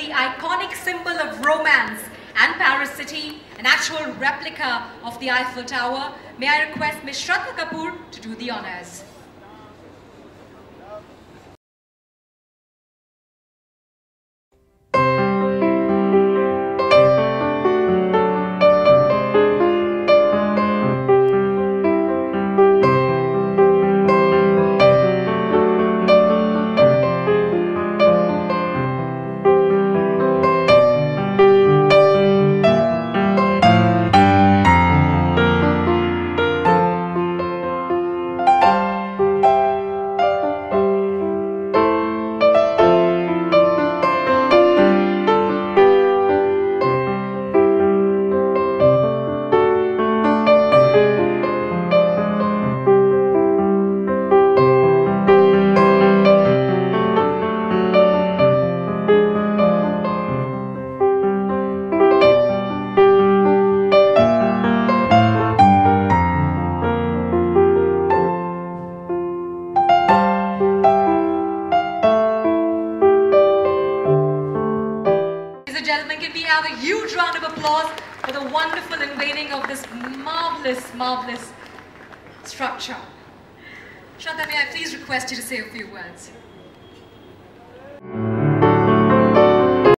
the iconic symbol of romance and Paris City, an actual replica of the Eiffel Tower, may I request Ms. Shraddha Kapoor to do the honors. Ladies and gentlemen, can we have a huge round of applause for the wonderful unveiling of this marvelous structure. Shraddha, may I please request you to say a few words?